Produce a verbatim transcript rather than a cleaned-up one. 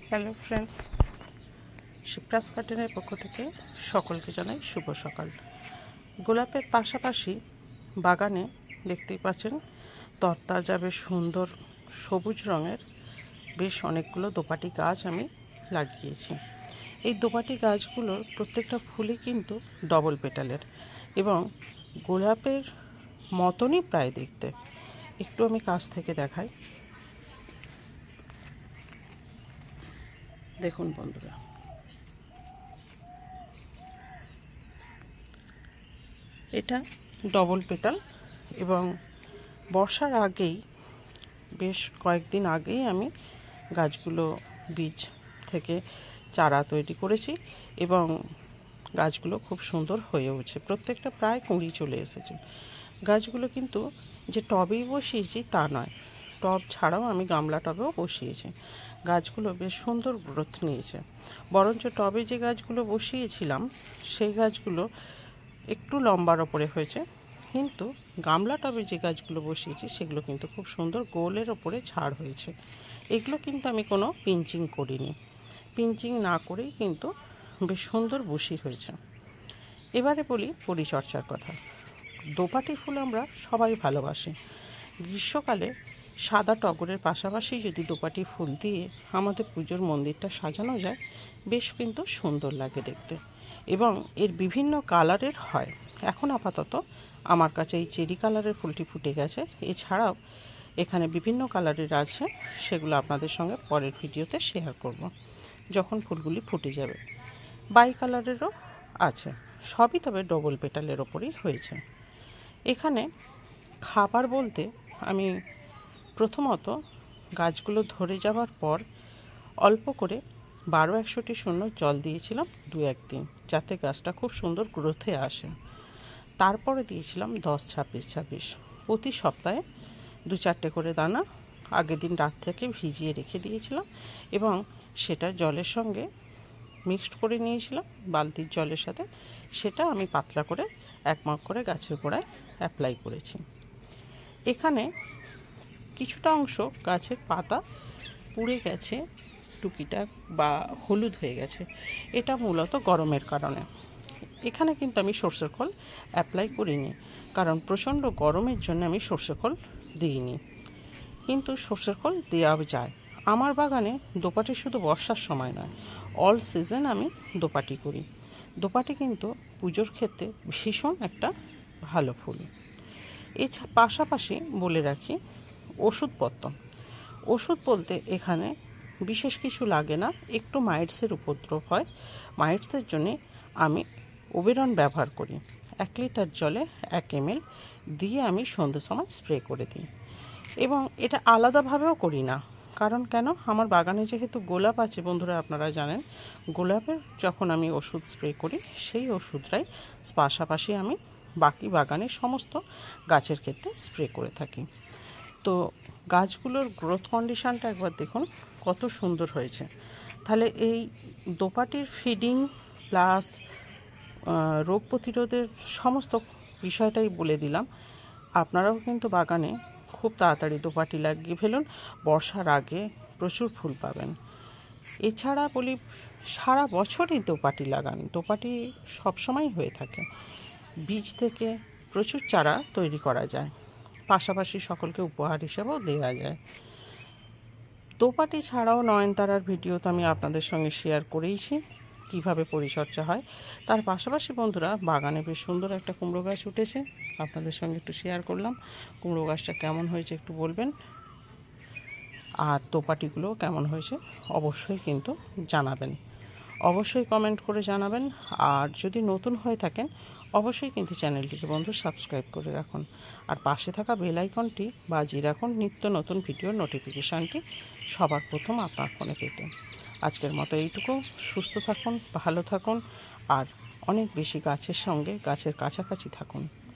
Hello friends, Shipra's গার্ডেনের পক্ষ থেকে সকলকে জানাই শুভ সকাল। গোলাপের পাশাপাশি বাগানে দেখতেই পাচ্ছেন তরতাজা বেশ সুন্দর সবুজ রঙের বেশ অনেকগুলো দোপাটি গাছ আমি লাগিয়েছি। এই দোপাটি গাছগুলোর প্রত্যেকটা ফুলই কিন্তু ডবল পেটালের এবং গোলাপের মতনই প্রায় দেখতে। একটু আমি কাছ থেকে দেখাই, দেখুন বন্ধুরা, এটা ডবল পেটাল এবং বর্ষার আগেই বেশ কয়েকদিন আগেই আমি গাছগুলো বীজ থেকে চারা তৈরি করেছি এবং গাছগুলো খুব সুন্দর হয়ে উঠছে। প্রত্যেকটা প্রায় কুঁড়ি চলে এসেছে। গাছগুলো কিন্তু যে টবেই বসিয়েছি তা নয়, টব ছাড়াও আমি গামলা টবেও বসিয়েছি। গাছগুলো বেশ সুন্দর গ্রোথ নিয়েছে। বরঞ্চ টবে যে গাছগুলো বসিয়েছিলাম সেই গাছগুলো একটু লম্বার ওপরে হয়েছে, কিন্তু গামলা টবে যে গাছগুলো বসিয়েছি সেগুলো কিন্তু খুব সুন্দর গোলের ওপরে ঝাড় হয়েছে। এগুলো কিন্তু আমি কোনো পিঞ্চিং করিনি, পিঞ্চিং না করেই কিন্তু বেশ সুন্দর বসি হয়েছে। এবারে বলি পরিচর্যার কথা। দোপাটি ফুল আমরা সবাই ভালোবাসি। গ্রীষ্মকালে সাদা টগরের পাশাপাশি যদি দোপাটি ফুল দিয়ে আমাদের পুজোর মন্দিরটা সাজানো যায়, বেশ কিন্তু সুন্দর লাগে দেখতে এবং এর বিভিন্ন কালারের হয়। এখন আপাতত আমার কাছে এই চেরি কালারের ফুলটি ফুটে গেছে, এছাড়াও এখানে বিভিন্ন কালারের আছে, সেগুলো আপনাদের সঙ্গে পরের ভিডিওতে শেয়ার করব যখন ফুলগুলি ফুটে যাবে। বাই কালারেরও আছে, সবই তবে ডবল পেটালের ওপরই হয়েছে। এখানে খাবার বলতে আমি প্রথমত গাছগুলো ধরে যাওয়ার পর অল্প করে বারো একশোটি শূন্য জল দিয়েছিলাম দু একদিন, যাতে গাছটা খুব সুন্দর গ্রোথে আসে। তারপরে দিয়েছিলাম দশ ছাব্বিশ ছাব্বিশ প্রতি সপ্তাহে দু চারটে করে দানা আগের দিন রাত থেকে ভিজিয়ে রেখে দিয়েছিলাম এবং সেটা জলের সঙ্গে মিক্সড করে নিয়েছিলাম বালতির জলের সাথে। সেটা আমি পাতলা করে এক মগ করে গাছের গোড়ায় অ্যাপ্লাই করেছি। এখানে কিছুটা অংশ গাছের পাতা পুড়ে গেছে, টুকিটা বা হলুদ হয়ে গেছে, এটা মূলত গরমের কারণে। এখানে কিন্তু আমি সর্ষের খোল অ্যাপ্লাই করিনি, কারণ প্রচণ্ড গরমের জন্য আমি সর্ষের খোল দিইনি, কিন্তু সর্ষের খোল দেওয়া যায়। আমার বাগানে দোপাটি শুধু বর্ষার সময় নয়, অল সিজন আমি দোপাটি করি। দোপাটি কিন্তু পুজোর ক্ষেত্রে ভীষণ একটা ভালো ফুল। এছাড়া পাশাপাশি বলে রাখি ওষুধপত্র। ওষুধ বলতে এখানে বিশেষ কিছু লাগে না, একটু মাইটসের উপদ্রব হয়। মাইটসের জন্যে আমি ওবেরন ব্যবহার করি। এক লিটার জলে এক এমএল দিয়ে আমি সন্ধ্যের সময় স্প্রে করে দিই এবং এটা আলাদাভাবেও করি না, কারণ কেন, আমার বাগানে যেহেতু গোলাপ আছে বন্ধুরা, আপনারা জানেন গোলাপের যখন আমি ওষুধ স্প্রে করি সেই ওষুধটাই পাশাপাশি আমি বাকি বাগানের সমস্ত গাছের ক্ষেত্রে স্প্রে করে থাকি। তো গাছগুলোর গ্রোথ কন্ডিশনটা একবার দেখুন কত সুন্দর হয়েছে। তাহলে এই দোপাটির ফিডিং প্লাস রোগ প্রতিরোধের সমস্ত বিষয়টাই বলে দিলাম। আপনারাও কিন্তু বাগানে খুব তাড়াতাড়ি দোপাটি লাগিয়ে ফেলুন, বর্ষার আগে প্রচুর ফুল পাবেন। এছাড়া বলি সারা বছরই দোপাটি লাগান, দোপাটি সবসময় হয়ে থাকে। বীজ থেকে প্রচুর চারা তৈরি করা যায়, পাশাপাশি সকলকে উপহার হিসেবেও দেওয়া যায়। দোপাটি ছাড়াও নয়নতারার ভিডিও তো আমি আপনাদের সঙ্গে শেয়ার করেইছি কিভাবে পরিচর্যা হয়। তার পাশাপাশি বন্ধুরা বাগানে বেশ সুন্দর একটা কুমড়ো গাছ উঠেছে, আপনাদের সঙ্গে একটু শেয়ার করলাম। কুমড়ো গাছটা কেমন হয়েছে একটু বলবেন, আর দোপাটিগুলো কেমন হয়েছে অবশ্যই কিন্তু জানাবেন, অবশ্যই কমেন্ট করে জানাবেন। আর যদি নতুন হয়ে থাকেন অবশ্যই কিন্তু চ্যানেলটিকে বন্ধু সাবস্ক্রাইব করে রাখুন, আর পাশে থাকা বেল আইকনটি বাজিয়ে রাখুন নিত্য নতুন ভিডিওর নোটিফিকেশানটি সবার প্রথম আপনার ফোনে পেতে। আজকের মতো এইটুকু। সুস্থ থাকুন, ভালো থাকুন আর অনেক বেশি গাছের সঙ্গে গাছের কাছাকাছি থাকুন।